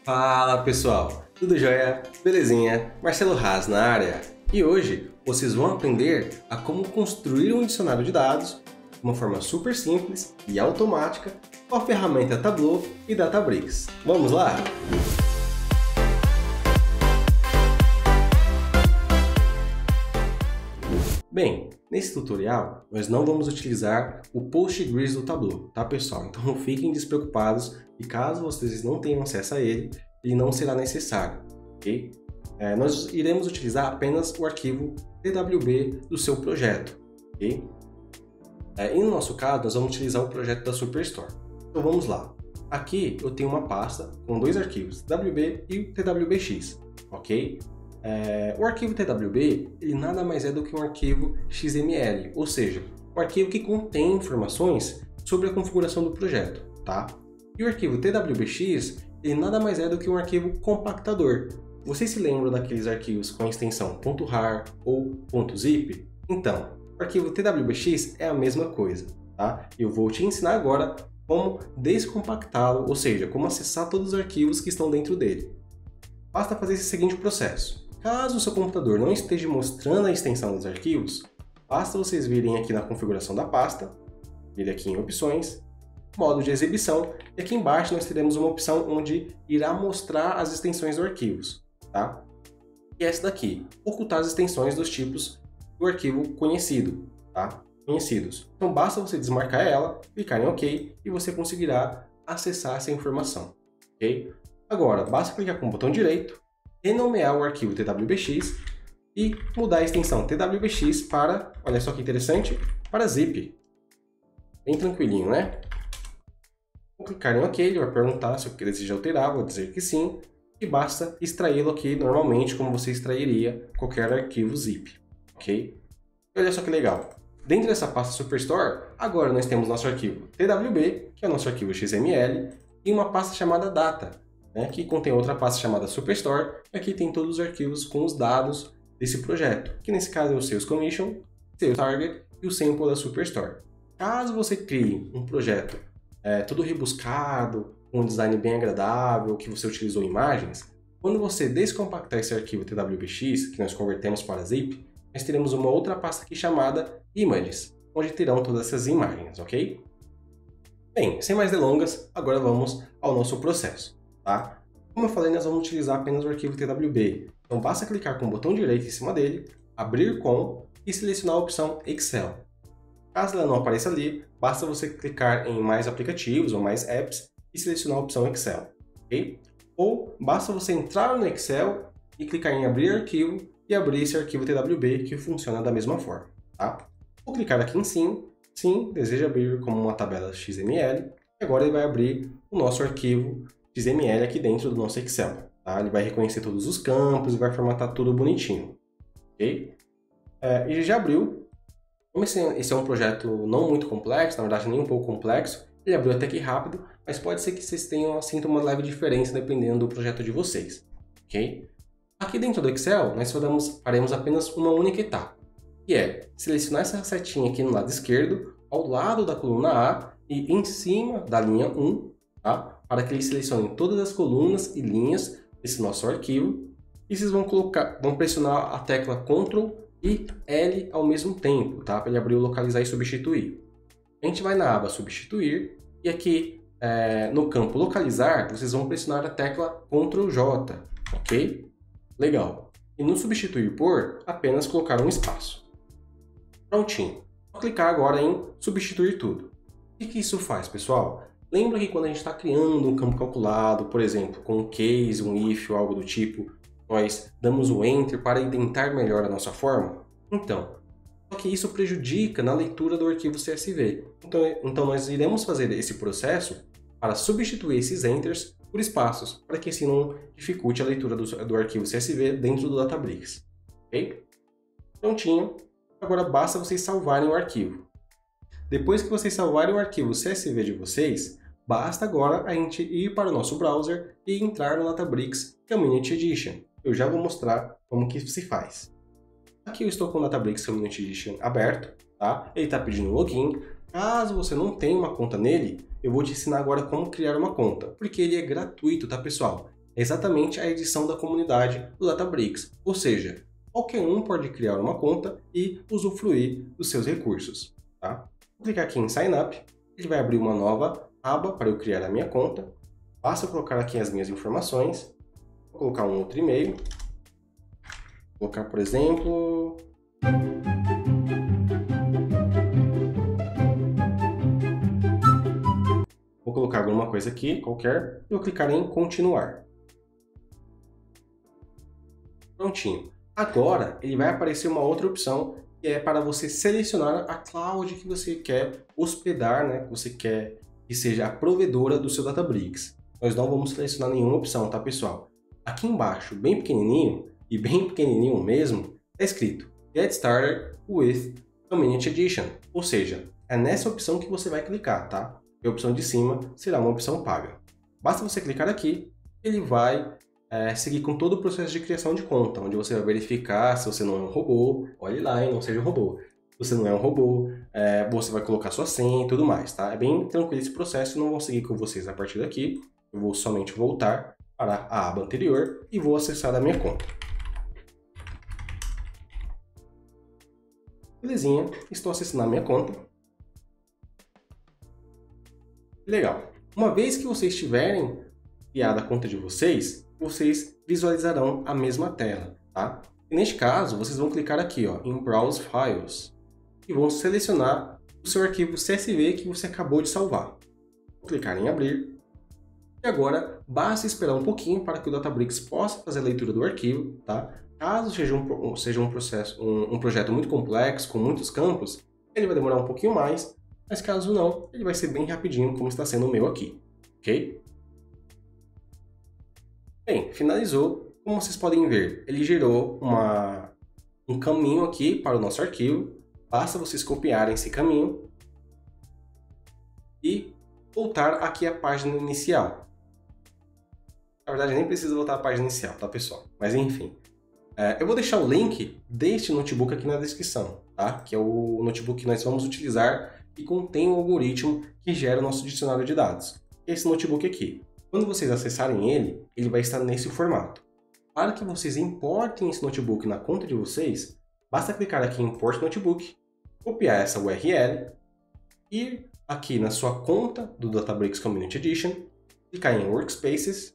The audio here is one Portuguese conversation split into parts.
Fala pessoal, tudo jóia? Belezinha? Marcelo Haas na área. E hoje vocês vão aprender a como construir um dicionário de dados de uma forma super simples e automática com a ferramenta Tableau e Databricks. Vamos lá? Bem, nesse tutorial nós não vamos utilizar o Postgres do Tableau, tá pessoal? Então fiquem despreocupados e caso vocês não tenham acesso a ele, ele não será necessário, ok? Nós iremos utilizar apenas o arquivo TWB do seu projeto, ok? E no nosso caso nós vamos utilizar o projeto da Superstore. Então vamos lá. Aqui eu tenho uma pasta com dois arquivos, WB e o TWBX, ok? O arquivo TWB, ele nada mais é do que um arquivo XML, ou seja, um arquivo que contém informações sobre a configuração do projeto, tá? E o arquivo TWBX, ele nada mais é do que um arquivo compactador. Vocês se lembram daqueles arquivos com a extensão .rar ou .zip? Então, o arquivo TWBX é a mesma coisa, tá? Eu vou te ensinar agora como descompactá-lo, ou seja, como acessar todos os arquivos que estão dentro dele. Basta fazer esse seguinte processo. Caso o seu computador não esteja mostrando a extensão dos arquivos, basta vocês virem aqui na configuração da pasta, vir aqui em opções, modo de exibição, e aqui embaixo nós teremos uma opção onde irá mostrar as extensões dos arquivos, tá? E essa daqui, ocultar as extensões dos tipos do arquivo conhecido, tá? Conhecidos. Então basta você desmarcar ela, clicar em OK e você conseguirá acessar essa informação, ok? Agora, basta clicar com o botão direito, renomear o arquivo TWBX e mudar a extensão TWBX para, olha só que interessante, para zip. Bem tranquilinho, né? Vou clicar em OK, ele vai perguntar se eu desejo alterar, vou dizer que sim, e basta extraí-lo aqui normalmente como você extrairia qualquer arquivo zip, ok? E olha só que legal. Dentro dessa pasta Superstore, agora nós temos nosso arquivo TWB, que é o nosso arquivo XML, e uma pasta chamada Data, que contém outra pasta chamada Superstore, e aqui tem todos os arquivos com os dados desse projeto, que nesse caso é o Sales Commission, Sales Target e o Sample da Superstore. Caso você crie um projeto todo rebuscado, com um design bem agradável, que você utilizou imagens, quando você descompactar esse arquivo TWBX, que nós convertemos para zip, nós teremos uma outra pasta aqui chamada Images, onde terão todas essas imagens, ok? Bem, sem mais delongas, agora vamos ao nosso processo. Tá? Como eu falei, nós vamos utilizar apenas o arquivo TWB. Então basta clicar com o botão direito em cima dele, abrir com e selecionar a opção Excel. Caso ela não apareça ali, basta você clicar em mais aplicativos ou mais apps e selecionar a opção Excel. Okay? Ou basta você entrar no Excel e clicar em abrir arquivo e abrir esse arquivo TWB que funciona da mesma forma. Tá? Vou clicar aqui em sim, deseja abrir como uma tabela XML e agora ele vai abrir o nosso arquivo XML aqui dentro do nosso Excel, tá? Ele vai reconhecer todos os campos e vai formatar tudo bonitinho, ok? E já abriu. Como esse é um projeto não muito complexo, na verdade nem um pouco complexo, ele abriu até que rápido, mas pode ser que vocês sintam uma leve diferença dependendo do projeto de vocês, ok? Aqui dentro do Excel, nós faremos apenas uma única etapa, que é selecionar essa setinha aqui no lado esquerdo, ao lado da coluna A e em cima da linha 1, tá? Para que ele selecione todas as colunas e linhas desse nosso arquivo. E vocês vão pressionar a tecla Ctrl e L ao mesmo tempo, tá? Para ele abrir o localizar e substituir. A gente vai na aba substituir e aqui no campo localizar, vocês vão pressionar a tecla Ctrl J, ok? Legal. E no substituir por, apenas colocar um espaço. Prontinho. Vou clicar agora em substituir tudo. O que isso faz, pessoal? Lembra que quando a gente está criando um campo calculado, por exemplo, com um case, um if ou algo do tipo, nós damos o Enter para indentar melhor a nossa forma? Então, só que isso prejudica na leitura do arquivo CSV. Então nós iremos fazer esse processo para substituir esses Enters por espaços, para que assim não dificulte a leitura do arquivo CSV dentro do Databricks. Ok? Prontinho. Agora basta vocês salvarem o arquivo. Depois que vocês salvarem o arquivo CSV de vocês, basta agora a gente ir para o nosso browser e entrar no Databricks Community Edition. Eu já vou mostrar como que se faz. Aqui eu estou com o Databricks Community Edition aberto, tá? Ele está pedindo login. Caso você não tenha uma conta nele, eu vou te ensinar agora como criar uma conta, porque ele é gratuito, tá pessoal? é exatamente a edição da comunidade do Databricks, ou seja, qualquer um pode criar uma conta e usufruir dos seus recursos. Tá? Vou clicar aqui em Sign Up, ele vai abrir uma nova aba para eu criar a minha conta. Basta colocar aqui as minhas informações, vou colocar um outro e-mail, vou colocar, por exemplo, vou colocar alguma coisa aqui, qualquer, e vou clicar em continuar. Prontinho. Agora, ele vai aparecer uma outra opção, que é para você selecionar a cloud que você quer hospedar, né? Que você quer que seja a provedora do seu Databricks. Nós não vamos selecionar nenhuma opção, tá, pessoal? Aqui embaixo, bem pequenininho, e bem pequenininho mesmo, está escrito Get Started with Community Edition. Ou seja, é nessa opção que você vai clicar, tá? E a opção de cima será uma opção paga. Basta você clicar aqui, ele vai seguir com todo o processo de criação de conta, onde você vai verificar se você não é um robô, olhe lá e não seja um robô. Se você não é um robô, você vai colocar sua senha e tudo mais, tá? É bem tranquilo esse processo, não vou seguir com vocês a partir daqui. Eu vou somente voltar para a aba anterior e vou acessar a minha conta. Belezinha, estou acessando a minha conta. Legal. Uma vez que vocês tiverem criado a conta de vocês, vocês visualizarão a mesma tela, tá? E neste caso, vocês vão clicar aqui, ó, em Browse Files e vão selecionar o seu arquivo CSV que você acabou de salvar. Vou clicar em Abrir. E agora, basta esperar um pouquinho para que o Databricks possa fazer a leitura do arquivo, tá? Caso seja um projeto muito complexo, com muitos campos, ele vai demorar um pouquinho mais, mas caso não, ele vai ser bem rapidinho, como está sendo o meu aqui, ok? Bem, finalizou. Como vocês podem ver, ele gerou um caminho aqui para o nosso arquivo. Basta vocês copiarem esse caminho e voltar aqui à página inicial. Na verdade, nem precisa voltar à página inicial, tá, pessoal? Mas enfim. Eu vou deixar o link deste notebook aqui na descrição, tá? Que é o notebook que nós vamos utilizar e contém o algoritmo que gera o nosso dicionário de dados. Esse notebook aqui. Quando vocês acessarem ele, ele vai estar nesse formato. Para que vocês importem esse notebook na conta de vocês, basta clicar aqui em Import Notebook, copiar essa URL, ir aqui na sua conta do Databricks Community Edition, clicar em Workspaces,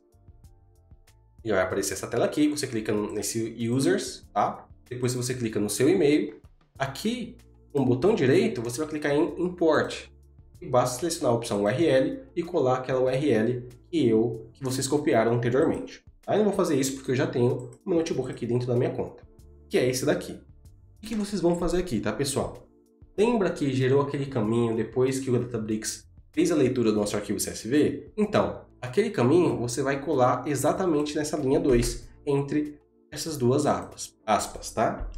e vai aparecer essa tela aqui, você clica nesse Users, tá? Depois você clica no seu e-mail. Aqui, com o botão direito, você vai clicar em Import. E basta selecionar a opção URL e colar aquela URL que vocês copiaram anteriormente. Aí eu não vou fazer isso porque eu já tenho o meu notebook aqui dentro da minha conta, que é esse daqui. O que vocês vão fazer aqui, tá, pessoal? Lembra que gerou aquele caminho depois que o Databricks fez a leitura do nosso arquivo CSV? Então, aquele caminho você vai colar exatamente nessa linha 2, entre essas duas aspas, tá?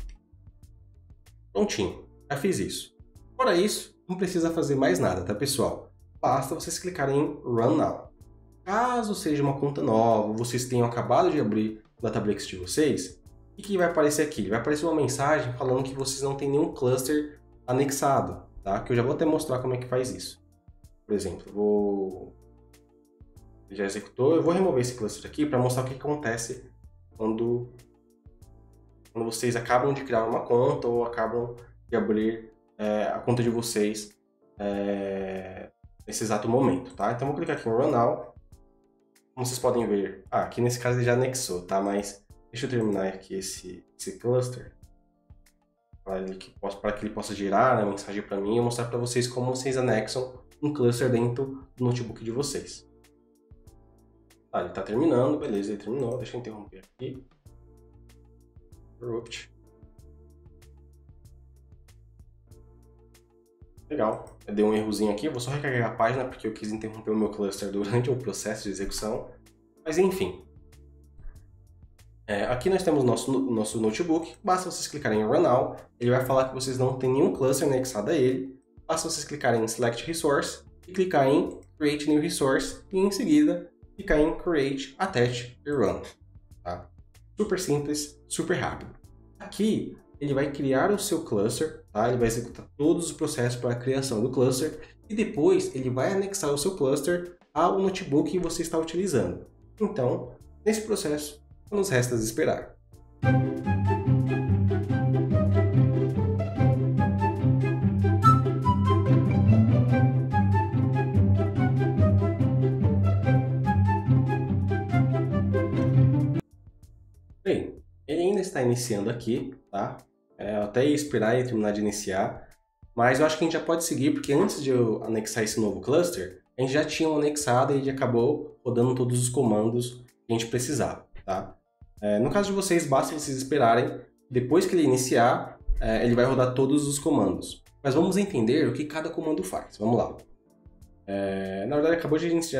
Prontinho, já fiz isso. Fora isso, não precisa fazer mais nada, tá, pessoal? Basta vocês clicarem em Run Now. Caso seja uma conta nova, vocês tenham acabado de abrir o Databricks de vocês, o que vai aparecer aqui? Vai aparecer uma mensagem falando que vocês não têm nenhum cluster anexado, tá? Que eu já vou até mostrar como é que faz isso. Por exemplo, já executou, eu vou remover esse cluster aqui para mostrar o que acontece quando vocês acabam de criar uma conta ou acabam de abrir a conta de vocês nesse exato momento, tá? Então vou clicar aqui em Run Now. Como vocês podem ver, aqui nesse caso ele já anexou, tá? Mas deixa eu terminar aqui esse cluster para que ele possa gerar a mensagem para mim e mostrar para vocês como vocês anexam um cluster dentro do notebook de vocês. Tá, ele está terminando, beleza, ele terminou. Deixa eu interromper aqui. Interrupt. Legal, deu um errozinho aqui, eu vou só recarregar a página porque eu quis interromper o meu cluster durante o processo de execução. Mas enfim. Aqui nós temos nosso notebook, basta vocês clicarem em Run Now, ele vai falar que vocês não têm nenhum cluster anexado a ele, basta vocês clicarem em Select Resource e clicar em Create New Resource e em seguida clicar em Create, Attach e Run. Tá? Super simples, super rápido. Aqui ele vai criar o seu cluster, tá? Ele vai executar todos os processos para a criação do cluster e depois ele vai anexar o seu cluster ao notebook que você está utilizando. Então, Nesse processo, não nos resta esperar. Bem, ele ainda está iniciando aqui, tá? Eu até ia esperar ele terminar de iniciar, mas eu acho que a gente já pode seguir, porque antes de eu anexar esse novo cluster, a gente já tinha um anexado e ele acabou rodando todos os comandos que a gente precisava, tá? No caso de vocês, basta vocês esperarem, depois que ele iniciar, ele vai rodar todos os comandos. Mas vamos entender o que cada comando faz, vamos lá. Na verdade, acabou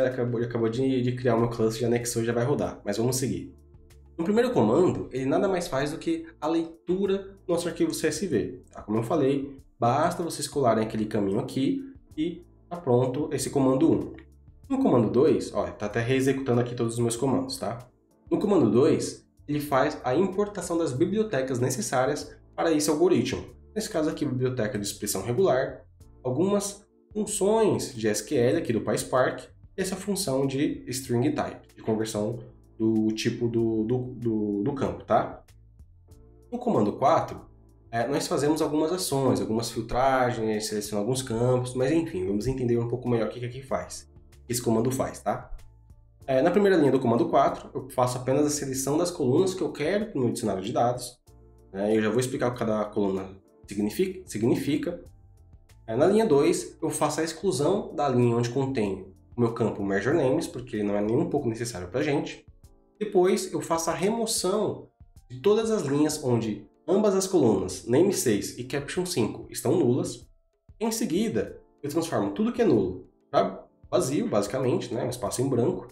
de criar o meu cluster, já anexou e já vai rodar, mas vamos seguir. No primeiro comando, ele nada mais faz do que a leitura do nosso arquivo CSV. Tá? Como eu falei, basta vocês colarem aquele caminho aqui e tá pronto esse comando 1. No comando 2, ó, tá até reexecutando aqui todos os meus comandos, tá? No comando 2, ele faz a importação das bibliotecas necessárias para esse algoritmo. Nesse caso aqui, biblioteca de expressão regular, algumas funções de SQL aqui do PySpark, e essa função de string type, de conversão do tipo do campo, tá? No comando 4, nós fazemos algumas ações, algumas filtragens, selecionamos alguns campos, mas enfim, vamos entender um pouco melhor o que aqui faz. Esse comando faz, tá? Na primeira linha do comando 4, eu faço apenas a seleção das colunas que eu quero para o meu dicionário de dados. Eu já vou explicar o que cada coluna significa. Na linha 2, eu faço a exclusão da linha onde contém o meu campo Major Names, porque ele não é nem um pouco necessário para a gente. Depois, eu faço a remoção de todas as linhas onde ambas as colunas Name6 e Caption 5 estão nulas. Em seguida, eu transformo tudo que é nulo para vazio, basicamente, um espaço em branco.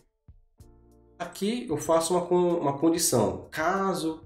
Aqui eu faço uma condição. Caso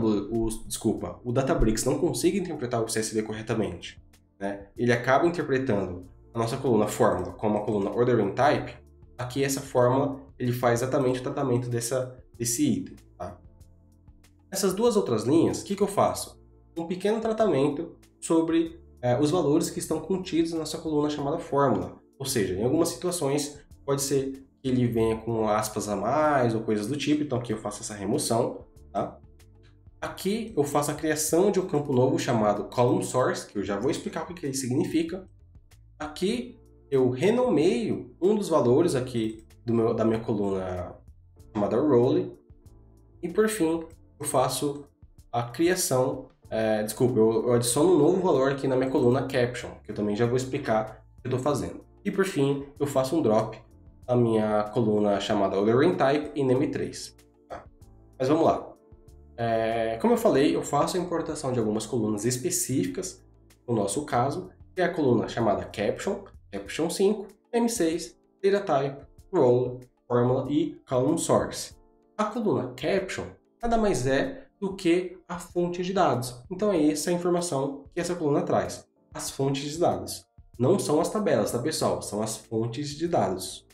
o Databricks não consiga interpretar o CSV corretamente, ele acaba interpretando a nossa coluna fórmula como a coluna ordering type. Aqui essa fórmula ele faz exatamente o tratamento desse item. Tá? Essas duas outras linhas, o que eu faço? Um pequeno tratamento sobre os valores que estão contidos na nossa coluna chamada fórmula. Ou seja, em algumas situações pode ser que ele venha com aspas a mais ou coisas do tipo, então aqui eu faço essa remoção. Tá? Aqui eu faço a criação de um campo novo chamado column source, que eu já vou explicar o que ele significa. Aqui eu renomeio um dos valores aqui da minha coluna chamada role. E por fim, eu faço a criação, eu adiciono um novo valor aqui na minha coluna caption, que eu também já vou explicar o que eu estou fazendo. E por fim, eu faço um drop na minha coluna chamada ordering type e name3. Tá? Mas vamos lá. Como eu falei, eu faço a importação de algumas colunas específicas, no nosso caso, que é a coluna chamada caption, caption 5, name6, datatype, role, formula e column source. A coluna caption nada mais é do que a fonte de dados. Então é essa a informação que essa coluna traz. As fontes de dados. Não são as tabelas, tá pessoal? São as fontes de dados.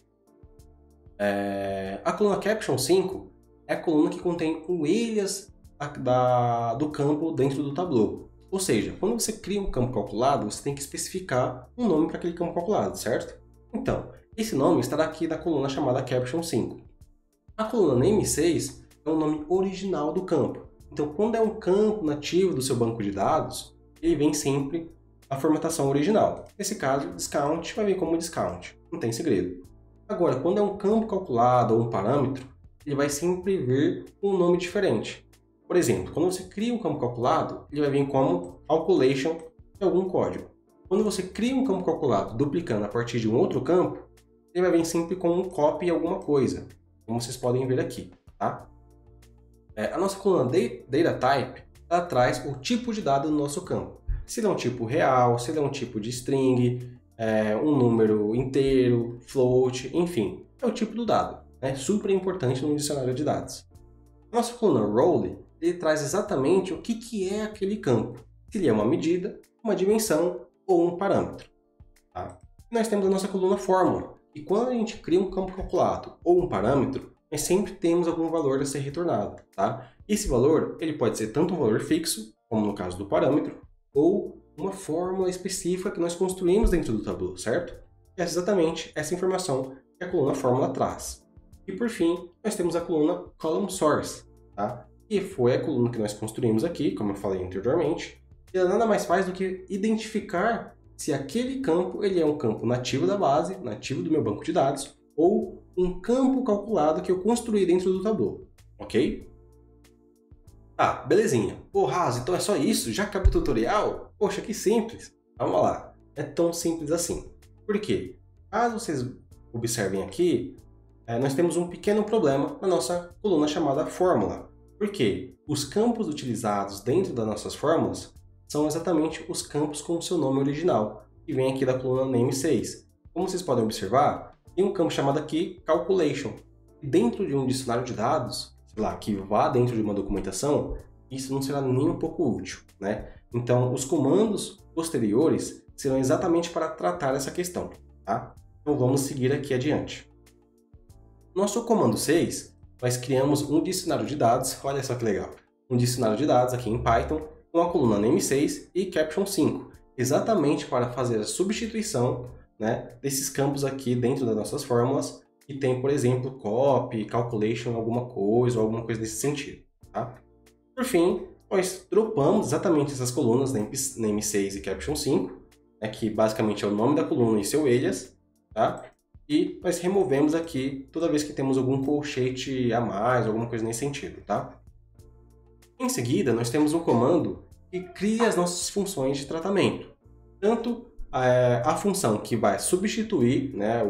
A coluna caption 5 é a coluna que contém o alias do campo dentro do Tableau. Ou seja, quando você cria um campo calculado, você tem que especificar um nome para aquele campo calculado, certo? Então, esse nome estará aqui da coluna chamada caption 5. A coluna name6 é o nome original do campo. Então, quando é um campo nativo do seu banco de dados, ele vem sempre a formatação original. Nesse caso, discount vai vir como discount, não tem segredo. Agora, quando é um campo calculado ou um parâmetro, ele vai sempre vir com um nome diferente. Por exemplo, quando você cria um campo calculado, ele vai vir como calculation de algum código. Quando você cria um campo calculado duplicando a partir de um outro campo, ele vai vir sempre com um copy alguma coisa, como vocês podem ver aqui. Tá? A nossa coluna datatype, ela traz o tipo de dado do nosso campo. Se ele é um tipo real, se ele é um tipo de string, um número inteiro, float, enfim, é o tipo do dado. Super importante no dicionário de dados. A nossa coluna role, ele traz exatamente o que é aquele campo. Se ele é uma medida, uma dimensão ou um parâmetro. Tá? Nós temos a nossa coluna fórmula. E quando a gente cria um campo calculado ou um parâmetro, nós sempre temos algum valor a ser retornado. Tá? Esse valor ele pode ser tanto um valor fixo, como no caso do parâmetro, ou uma fórmula específica que nós construímos dentro do Tableau, certo? E é exatamente essa informação que a coluna fórmula traz. E por fim, nós temos a coluna Column Source, tá? Que foi a coluna que nós construímos aqui, como eu falei anteriormente. E ela nada mais faz do que identificar se aquele campo ele é um campo nativo da base, nativo do meu banco de dados, ou um campo calculado que eu construí dentro do Tableau, ok? Ah, belezinha. Pô, Raso, então é só isso? Já acabou o tutorial? Poxa, que simples. Vamos lá. É tão simples assim. Por quê? Caso vocês observem aqui, nós temos um pequeno problema na nossa coluna chamada fórmula. Por quê? Os campos utilizados dentro das nossas fórmulas são exatamente os campos com o seu nome original, que vem aqui da coluna Name 6. Como vocês podem observar, tem um campo chamado aqui Calculation. Dentro de um dicionário de dados, sei lá, que vá dentro de uma documentação, isso não será nem um pouco útil, né? Então, os comandos posteriores serão exatamente para tratar essa questão, tá? Então, vamos seguir aqui adiante. Nosso comando 6, nós criamos um dicionário de dados, olha só que legal, um dicionário de dados aqui em Python, com a coluna Name 6 e Caption 5, exatamente para fazer a substituição, né, desses campos aqui dentro das nossas fórmulas, que tem, por exemplo, copy, calculation, alguma coisa, ou alguma coisa desse sentido. Tá? Por fim, nós dropamos exatamente essas colunas, Name 6 e Caption 5, né, que basicamente é o nome da coluna e seu alias, tá? E nós removemos aqui toda vez que temos algum colchete a mais, alguma coisa nesse sentido. Tá? Em seguida, nós temos um comando que cria as nossas funções de tratamento. Tanto a função que vai substituir, né,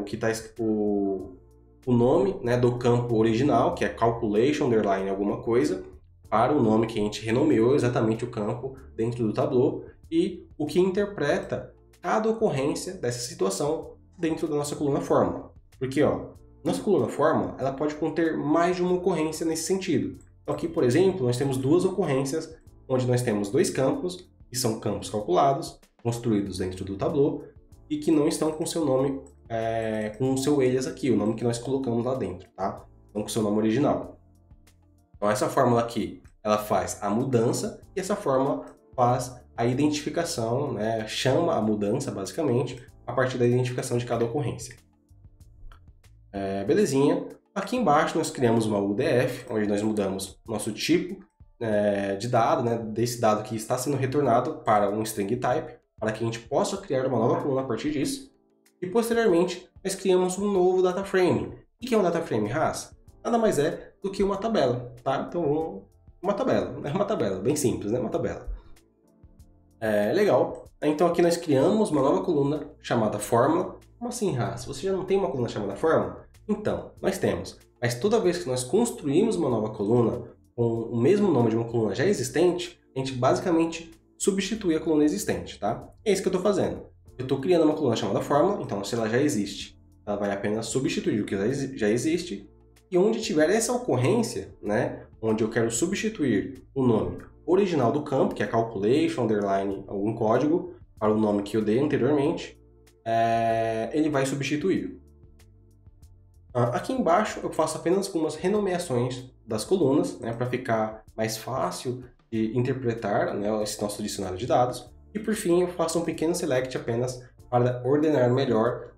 o nome, né, do campo original, que é calculation underline alguma coisa, para o nome que a gente renomeou exatamente o campo dentro do Tableau, e o que interpreta cada ocorrência dessa situação dentro da nossa coluna fórmula. Porque, nossa coluna fórmula ela pode conter mais de uma ocorrência nesse sentido. Então, aqui, por exemplo, nós temos duas ocorrências, onde nós temos dois campos, que são campos calculados, construídos dentro do Tableau, e que não estão com seu nome, com o seu alias aqui, o nome que nós colocamos lá dentro, tá? Então, com o seu nome original. Então, essa fórmula aqui, ela faz a mudança, e essa fórmula faz a identificação, né? Chama a mudança, basicamente, a partir da identificação de cada ocorrência. Belezinha. Aqui embaixo nós criamos uma UDF, onde nós mudamos nosso tipo de dado, né, desse dado que está sendo retornado para um string type, para que a gente possa criar uma nova coluna a partir disso. E posteriormente nós criamos um novo data frame. O que é um data frame, Ras? Nada mais é do que uma tabela, tá? Então, uma tabela, bem simples, né? Uma tabela. Legal. Então aqui nós criamos uma nova coluna chamada fórmula. Como assim, Ras? Você já não tem uma coluna chamada fórmula? Então, nós temos. Mas toda vez que nós construímos uma nova coluna com o mesmo nome de uma coluna já existente, a gente basicamente substitui a coluna existente, tá? É isso que eu estou fazendo. Eu estou criando uma coluna chamada fórmula, então se ela já existe, ela vai apenas substituir o que já existe. E onde tiver essa ocorrência, né, onde eu quero substituir o nome original do campo, que é calculation, underline, algum código, para o nome que eu dei anteriormente, ele vai substituir. Aqui embaixo eu faço apenas algumas renomeações das colunas, né, para ficar mais fácil de interpretar, né, esse nosso dicionário de dados. E por fim eu faço um pequeno select apenas para ordenar melhor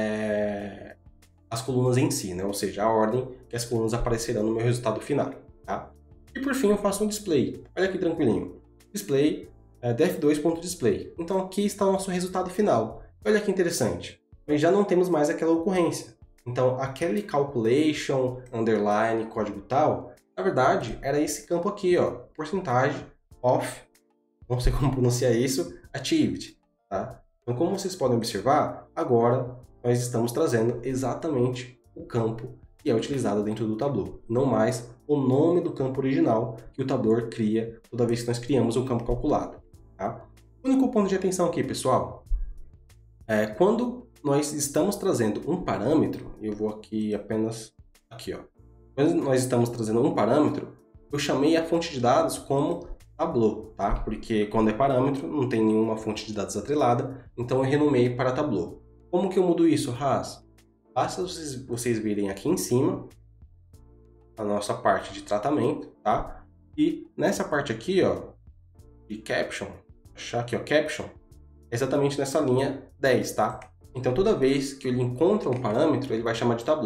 as colunas em si, né, ou seja, a ordem que as colunas aparecerão no meu resultado final. Tá? E por fim eu faço um display. Olha que tranquilinho. Display, def2.display. Então aqui está o nosso resultado final. Olha que interessante. Nós já não temos mais aquela ocorrência. Então, aquele calculation, underline, código tal, na verdade, era esse campo aqui, porcentagem of, não sei como pronunciar isso, achieved. Tá? Então, como vocês podem observar, agora nós estamos trazendo exatamente o campo que é utilizado dentro do Tableau, não mais o nome do campo original que o Tableau cria toda vez que nós criamos um campo calculado. Tá? O único ponto de atenção aqui, pessoal, é quando nós estamos trazendo um parâmetro, eu vou aqui apenas, quando nós estamos trazendo um parâmetro, eu chamei a fonte de dados como Tableau, tá? Porque quando é parâmetro, não tem nenhuma fonte de dados atrelada, então eu renomeei para Tableau. Como que eu mudo isso, Ras? Basta vocês virem aqui em cima, a nossa parte de tratamento, tá? E nessa parte aqui, de caption, achar aqui, caption, exatamente nessa linha 10, tá? Então, toda vez que ele encontra um parâmetro, ele vai chamar de Tableau.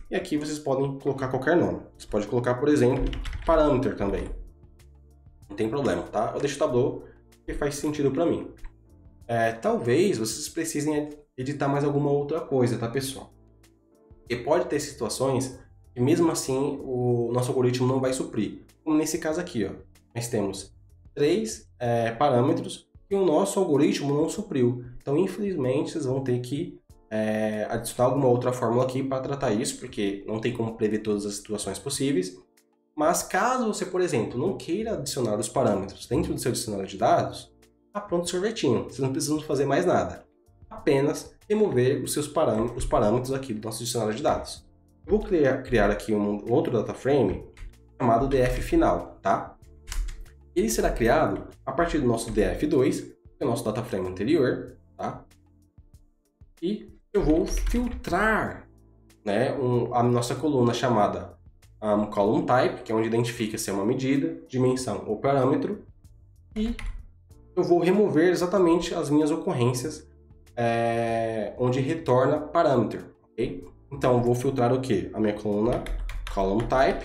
E aqui vocês podem colocar qualquer nome. Você pode colocar, por exemplo, Parameter também. Não tem problema, tá? Eu deixo o Tableau porque faz sentido para mim. Talvez vocês precisem editar mais alguma outra coisa, tá, pessoal? E pode ter situações que mesmo assim o nosso algoritmo não vai suprir. Como nesse caso aqui, ó. Nós temos 3 parâmetros que o nosso algoritmo não supriu. Então, infelizmente, vocês vão ter que adicionar alguma outra fórmula aqui para tratar isso, porque não tem como prever todas as situações possíveis. Mas caso você, por exemplo, não queira adicionar os parâmetros dentro do seu dicionário de dados, está pronto o sorvetinho. Vocês não precisam fazer mais nada. Apenas remover os parâmetros aqui do nosso dicionário de dados. Eu vou criar aqui um outro data frame chamado df final, tá? Ele será criado a partir do nosso df2, que é o nosso data frame anterior, tá? E eu vou filtrar, né, a nossa coluna chamada column type, que é onde identifica se é uma medida, dimensão ou parâmetro, e eu vou remover exatamente as minhas ocorrências onde retorna parâmetro, ok? Então eu vou filtrar o que? A minha coluna column type.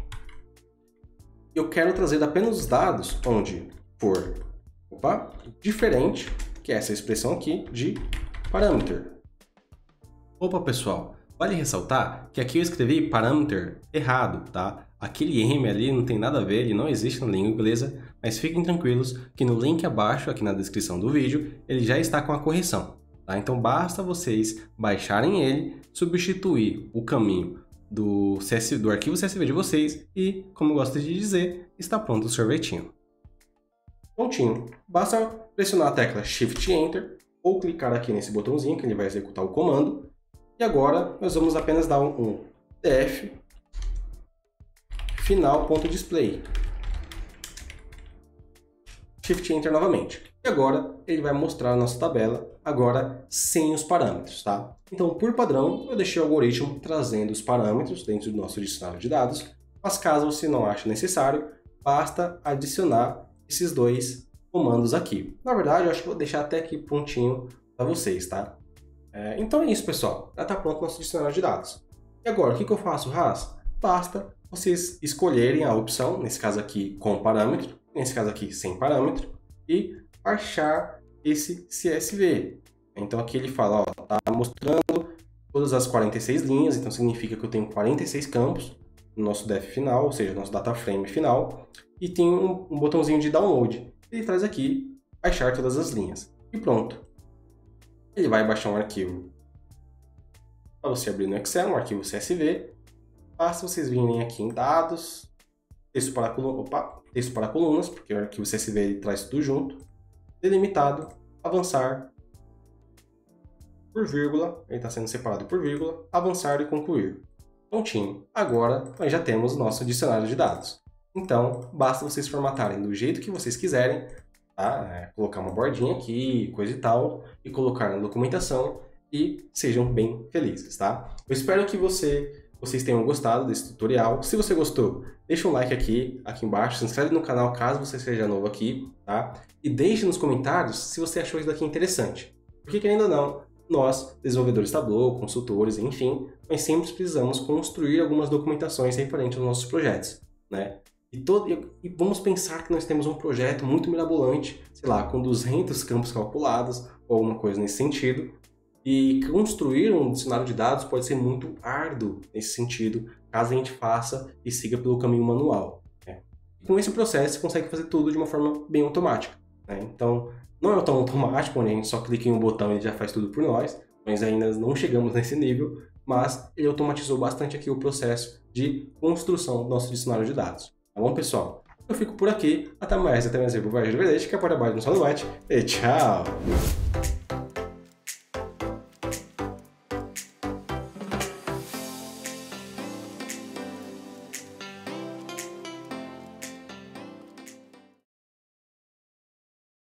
Eu quero trazer apenas os dados onde for diferente, que é essa expressão aqui de parameter. Opa, pessoal, vale ressaltar que aqui eu escrevi parameter errado, tá? Aquele M ali não tem nada a ver, ele não existe na língua inglesa, mas fiquem tranquilos que no link abaixo, aqui na descrição do vídeo, ele já está com a correção, tá? Então basta vocês baixarem ele, substituir o caminho do arquivo CSV de vocês e, como eu gosto de dizer, está pronto o sorvetinho. Prontinho. Basta pressionar a tecla Shift Enter ou clicar aqui nesse botãozinho que ele vai executar o comando. E agora nós vamos apenas dar um df final.display. Shift Enter novamente. E agora ele vai mostrar a nossa tabela, agora sem os parâmetros, tá? Então, por padrão, eu deixei o algoritmo trazendo os parâmetros dentro do nosso dicionário de dados, mas caso você não ache necessário, basta adicionar esses dois comandos aqui. Na verdade, eu acho que vou deixar até aqui prontinho para vocês, tá? Então é isso, pessoal. Já está pronto o nosso dicionário de dados. E agora, o que eu faço, Ras? Basta vocês escolherem a opção, nesse caso aqui com parâmetro, nesse caso aqui sem parâmetro, e baixar esse CSV. Então aqui ele fala, ó, tá mostrando todas as 46 linhas, então significa que eu tenho 46 campos no nosso def final, ou seja, nosso data frame final, e tem um botãozinho de download. Ele traz aqui, baixar todas as linhas. E pronto. Ele vai baixar um arquivo para você abrir no Excel, um arquivo CSV. Basta vocês virem aqui em dados, texto para colunas, porque o arquivo CSV ele traz tudo junto, delimitado, avançar, por vírgula, ele está sendo separado por vírgula, avançar e concluir. Prontinho. Agora nós já temos o nosso dicionário de dados. Então, basta vocês formatarem do jeito que vocês quiserem, tá? Colocar uma bordinha aqui, coisa e tal, e colocar na documentação e sejam bem felizes, tá? Eu espero que vocês tenham gostado desse tutorial. Se você gostou, deixa um like aqui embaixo, se inscreve no canal caso você seja novo aqui, tá? E deixe nos comentários se você achou isso daqui interessante. Porque, querendo ou não, nós, desenvolvedores Tableau, consultores, enfim, nós sempre precisamos construir algumas documentações referentes aos nossos projetos, né? E vamos pensar que nós temos um projeto muito mirabolante, sei lá, com 200 campos calculados, ou alguma coisa nesse sentido, e construir um dicionário de dados pode ser muito árduo nesse sentido, caso a gente faça e siga pelo caminho manual, né? E com esse processo, você consegue fazer tudo de uma forma bem automática, né? Então, não é tão automático, onde a gente só clica em um botão e ele já faz tudo por nós, nós ainda não chegamos nesse nível, mas ele automatizou bastante aqui o processo de construção do nosso dicionário de dados. Tá bom, pessoal? Eu fico por aqui, até mais, até mais, eu vou ver de verdade, que é para baixo no Salve e tchau!